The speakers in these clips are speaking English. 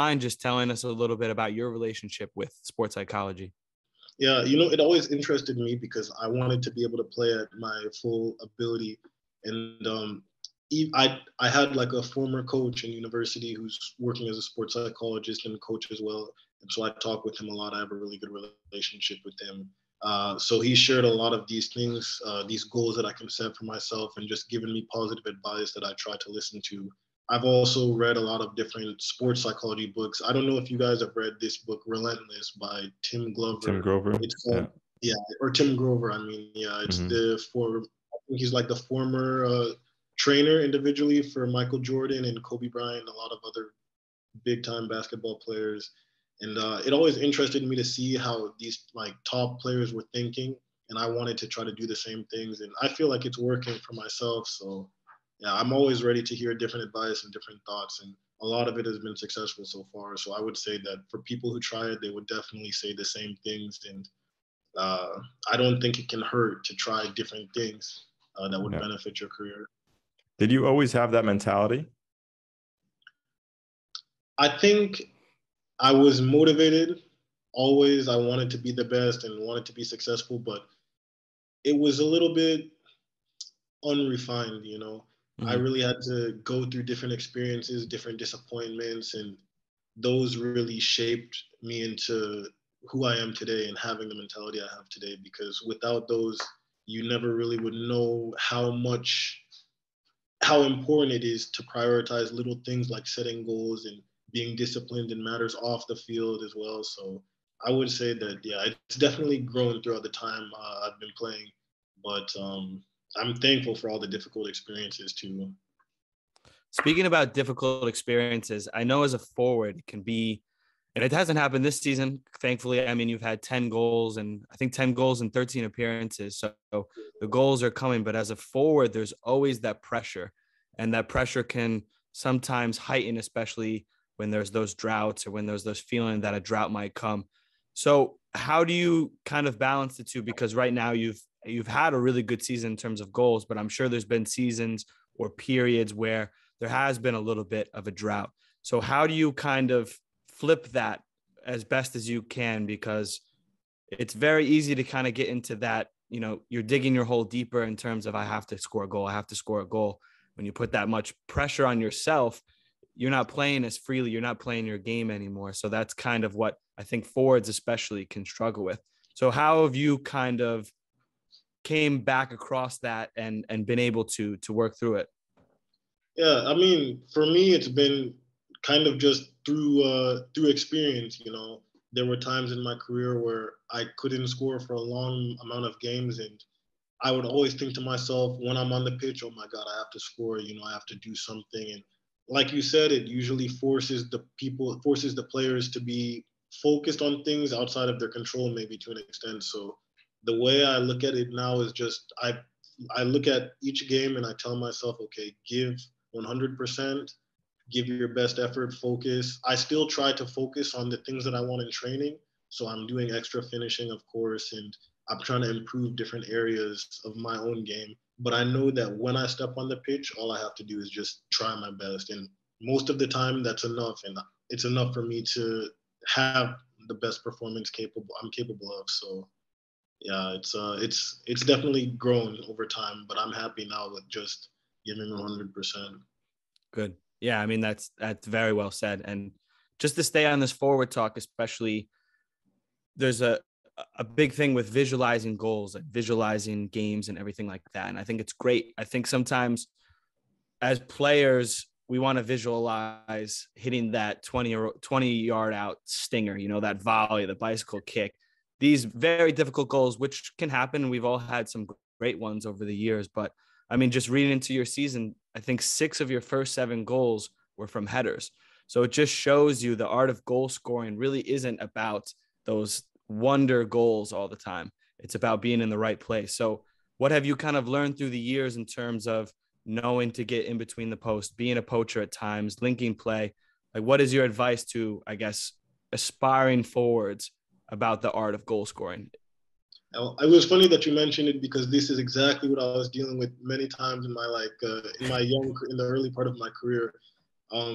mind just telling us a little bit about your relationship with sports psychology? Yeah, it always interested me because I wanted to be able to play at my full ability. And I had like a former coach in university who's working as a sports psychologist and coach as well. And so I talk with him a lot. I have a really good relationship with him. So he shared a lot of these things, these goals that I can set for myself, and just given me positive advice that I try to listen to. I've also read a lot of different sports psychology books. I don't know if you guys have read this book, Relentless, by Tim Glover. Tim Grover. It's called, or Tim Grover. I mean, yeah, it's I think he's like the former trainer individually for Michael Jordan and Kobe Bryant and a lot of other big time basketball players. And it always interested me to see how these like top players were thinking. And I wanted to try to do the same things. And I feel like it's working for myself. So yeah, I'm always ready to hear different advice and different thoughts. And a lot of it has been successful so far. So I would say that for people who try it, they would definitely say the same things. And I don't think it can hurt to try different things that would benefit your career. Did you always have that mentality? I think I was motivated. Always, I wanted to be the best and wanted to be successful, but it was a little bit unrefined, I really had to go through different experiences, different disappointments, and those really shaped me into who I am today and having the mentality I have today, because without those, you never really would know how important it is to prioritize little things like setting goals and being disciplined in matters off the field as well. So I would say that, yeah, it's definitely grown throughout the time I've been playing, but I'm thankful for all the difficult experiences too. Speaking about difficult experiences, I know as a forward it can be, and it hasn't happened this season, thankfully. I mean, you've had 10 goals and I think 10 goals in 13 appearances. So the goals are coming, but as a forward, there's always that pressure, and that pressure can sometimes heighten, especially when there's those droughts or when there's those feeling that a drought might come. So how do you kind of balance the two? Because right now you've had a really good season in terms of goals, but I'm sure there's been seasons or periods where there has been a little bit of a drought. So how do you kind of flip that as best as you can? Because it's very easy to kind of get into that, you're digging your hole deeper in terms of I have to score a goal. I have to score a goal. When you put that much pressure on yourself, you're not playing as freely. You're not playing your game anymore. So that's kind of what I think forwards especially can struggle with. So how have you kind of came back across that and been able to work through it? Yeah, I mean, for me, it's been kind of just through experience. There were times in my career where I couldn't score for a long amount of games, and I would always think to myself when I'm on the pitch, oh my God, I have to score. I have to do something. And like you said, it usually forces the players to be focused on things outside of their control, maybe to an extent. So the way I look at it now is just I look at each game and I tell myself, okay, give 100%, give your best effort, focus. I still try to focus on the things that I want in training. So I'm doing extra finishing, of course, and I'm trying to improve different areas of my own game. But I know that when I step on the pitch, all I have to do is just try my best. And most of the time that's enough. And it's enough for me to have the best performance I'm capable of. So yeah, it's definitely grown over time, but I'm happy now with just giving 100%. Good. Yeah, I mean, that's very well said. And just to stay on this forward talk, especially, there's a big thing with visualizing goals and visualizing games and everything like that. And I think it's great. I think sometimes as players, we want to visualize hitting that 20 yard out stinger, that volley, the bicycle kick, these very difficult goals, which can happen. We've all had some great ones over the years, but I mean, just reading into your season, I think 6 of your first 7 goals were from headers. So it just shows you the art of goal scoring really isn't about those wonder goals all the time. It's about being in the right place. So what have you kind of learned through the years in terms of knowing to get in between the posts, being a poacher at times, linking play? Like, what is your advice to, I guess, aspiring forwards about the art of goal scoring? It was funny that you mentioned it, because this is exactly what I was dealing with many times in my in the early part of my career.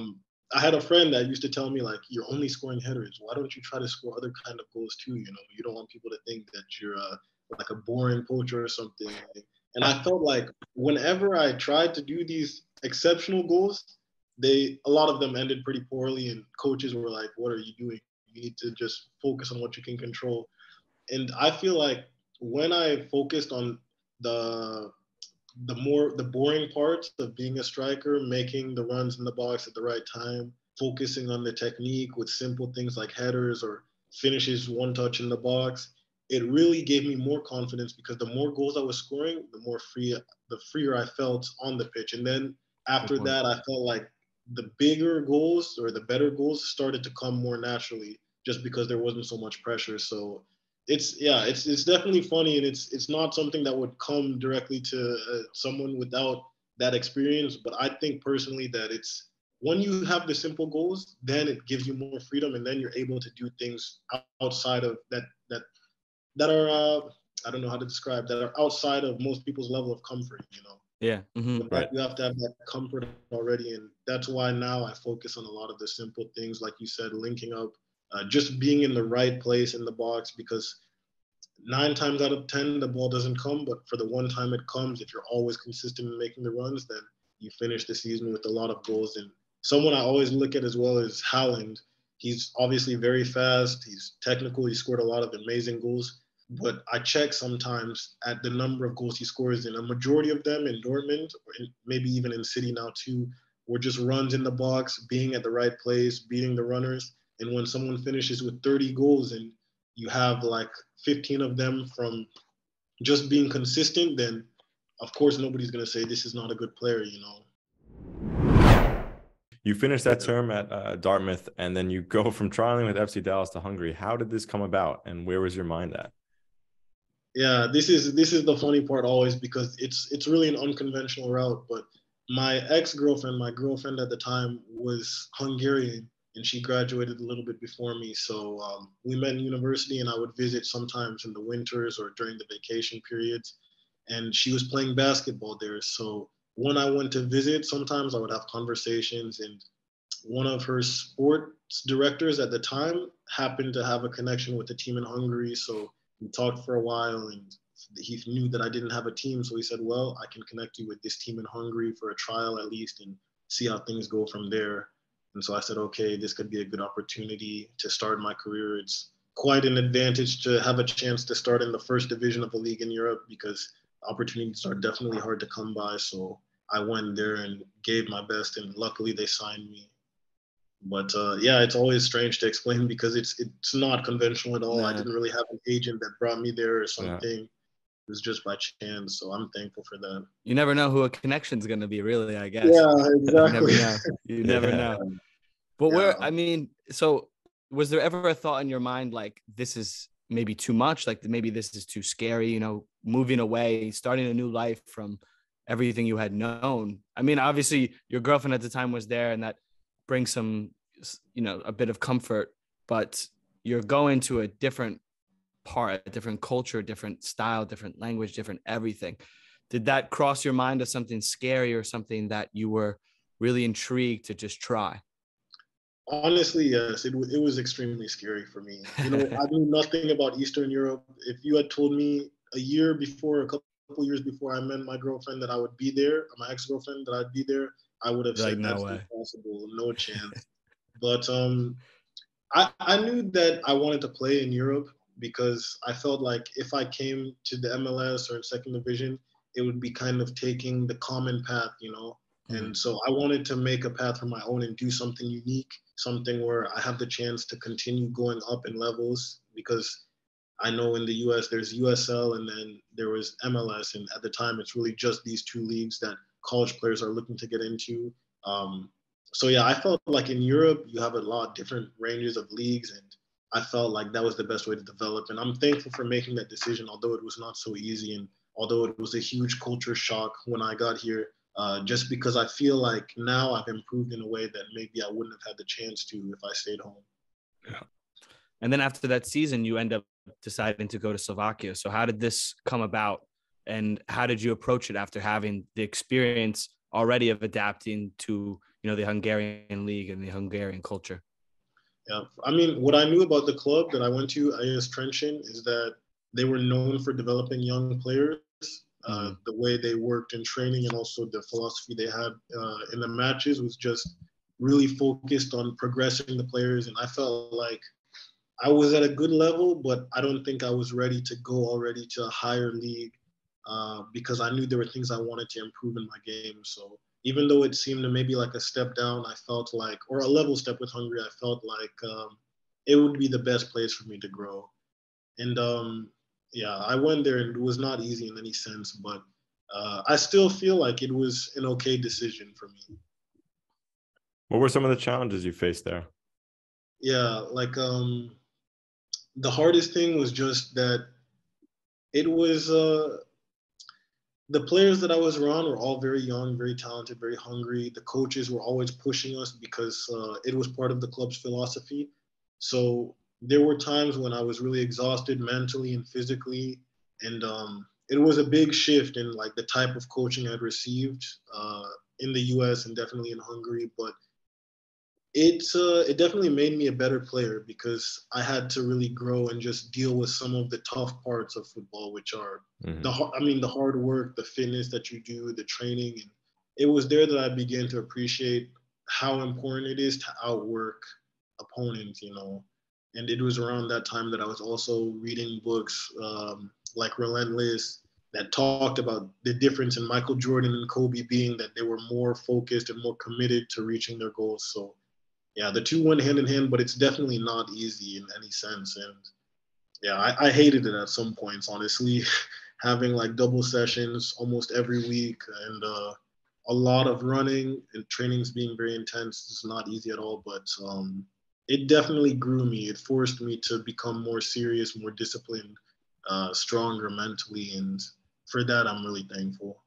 I had a friend that used to tell me, like, you're only scoring headers. Why don't you try to score other kind of goals too? You know, you don't want people to think that you're like a boring poacher or something. And I felt like whenever I tried to do these exceptional goals, a lot of them ended pretty poorly, and coaches were like, "What are you doing? You need to just focus on what you can control." And I feel like when I focused on the the boring parts of being a striker, making the runs in the box at the right time, focusing on the technique with simple things like headers or finishes one touch in the box, it really gave me more confidence because the more goals I was scoring, the freer I felt on the pitch. And then after that, I felt like the bigger goals or the better goals started to come more naturally just because there wasn't so much pressure. So it's definitely funny, and it's not something that would come directly to someone without that experience. But I think personally that it's when you have the simple goals, then it gives you more freedom, and then you're able to do things outside of that are I don't know how to describe, that are outside of most people's level of comfort. You know. Yeah. Mm-hmm. With that, you have to have that comfort already, and that's why now I focus on a lot of the simple things, like you said, linking up, just being in the right place in the box, because 9 times out of 10 the ball doesn't come, but for the one time it comes, if you're always consistent in making the runs, then you finish the season with a lot of goals. And someone I always look at as well is Haaland. He's obviously very fast. He's technical. He scored a lot of amazing goals. But I check sometimes at the number of goals he scores, and a majority of them in Dortmund, or maybe even in City now too, were just runs in the box, being at the right place, beating the runners. And when someone finishes with 30 goals and you have like 15 of them from just being consistent, then of course nobody's going to say this is not a good player, you know. You finished that term at Dartmouth, and then you go from trialing with FC Dallas to Hungary. How did this come about, and where was your mind at? Yeah, this is the funny part always, because it's really an unconventional route. But my ex-girlfriend, my girlfriend at the time, was Hungarian, and she graduated a little bit before me. So we met in university, and I would visit sometimes in the winters or during the vacation periods. And she was playing basketball there. So when I went to visit, sometimes I would have conversations, and one of her sports directors at the time happened to have a connection with the team in Hungary. So we talked for a while, and he knew that I didn't have a team. So he said, well, I can connect you with this team in Hungary for a trial at least and see how things go from there. And so I said, okay, this could be a good opportunity to start my career. It's quite an advantage to have a chance to start in the first division of the league in Europe, because opportunities are definitely hard to come by. So I went there and gave my best, and luckily they signed me. But yeah, it's always strange to explain because it's not conventional at all. I didn't really have an agent that brought me there or something. It was just by chance. So I'm thankful for that. You never know who a connection's going to be, really, I guess. Yeah, exactly. You never know. But so was there ever a thought in your mind, like, this is maybe too much? Like, maybe this is too scary, you know, moving away, starting a new life from everything you had known? I mean, obviously your girlfriend at the time was there, and that brings some, you know, a bit of comfort, but you're going to a different part, a different culture, different style, different language, different everything. Did that cross your mind as something scary or something that you were really intrigued to just try? Honestly, yes, it was extremely scary for me. You know, I knew nothing about Eastern Europe. If you had told me a couple years before I met my girlfriend that I would be there, my ex-girlfriend, that I'd be there, I would have said, that's impossible, no chance. But I knew that I wanted to play in Europe because I felt like if I came to the MLS or second division, it would be kind of taking the common path, you know. And so I wanted to make a path for my own and do something unique, something where I have the chance to continue going up in levels, because I know in the US there's USL and then there was MLS, and at the time it's really just these two leagues that college players are looking to get into. So yeah, I felt like in Europe you have a lot of different ranges of leagues, and I felt like that was the best way to develop. And I'm thankful for making that decision, although it was not so easy, and although it was a huge culture shock when I got here. Just because I feel like now I've improved in a way that maybe I wouldn't have had the chance to if I stayed home. Yeah. And then after that season, you end up deciding to go to Slovakia. So how did this come about, and how did you approach it after having the experience already of adapting to, the Hungarian league and the Hungarian culture? Yeah, I mean, what I knew about the club that I went to, AS Trenčín, is that they were known for developing young players. The way they worked in training and also the philosophy they had in the matches was just really focused on progressing the players. And I felt like I was at a good level, but I don't think I was ready to go already to a higher league because I knew there were things I wanted to improve in my game. So even though it seemed maybe like a step down, I felt like, or a level step with Hungary, I felt like it would be the best place for me to grow. And yeah, I went there and it was not easy in any sense, but I still feel like it was an okay decision for me. What were some of the challenges you faced there? Yeah, like the hardest thing was just that it was the players that I was around were all very young, very talented, very hungry. The coaches were always pushing us because it was part of the club's philosophy. So there were times when I was really exhausted mentally and physically, and it was a big shift in like the type of coaching I'd received in the U.S. and definitely in Hungary. But it definitely made me a better player because I had to really grow and just deal with some of the tough parts of football, which are the hard work, the fitness that you do, the training. And it was there that I began to appreciate how important it is to outwork opponents, And it was around that time that I was also reading books like Relentless that talked about the difference in Michael Jordan and Kobe being that they were more focused and more committed to reaching their goals. So yeah, the two went hand in hand, but it's definitely not easy in any sense. And yeah, I hated it at some points, honestly, having like double sessions almost every week and a lot of running and trainings being very intense is not easy at all. But it definitely grew me. It forced me to become more serious, more disciplined, stronger mentally. And for that, I'm really thankful.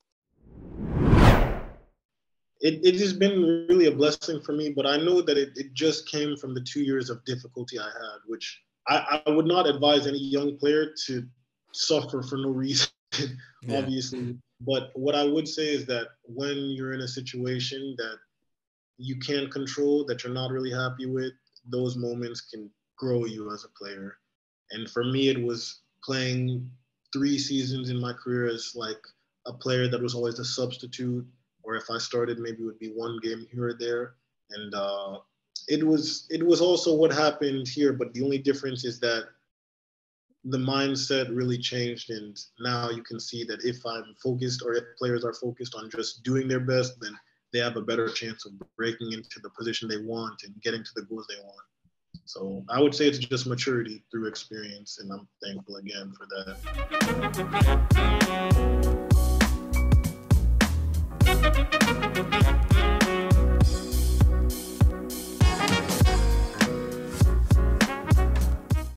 It has been really a blessing for me, but I know that it just came from the 2 years of difficulty I had, which I would not advise any young player to suffer for no reason, obviously. But what I would say is that when you're in a situation that you can't control, that you're not really happy with, those moments can grow you as a player. And for me, it was playing 3 seasons in my career as like a player that was always a substitute, or if I started, maybe it would be one game here or there. And it was also what happened here, but the only difference is that the mindset really changed, and now you can see that if I'm focused or if players are focused on just doing their best, then they have a better chance of breaking into the position they want and getting to the goals they want. So I would say it's just maturity through experience, and I'm thankful again for that.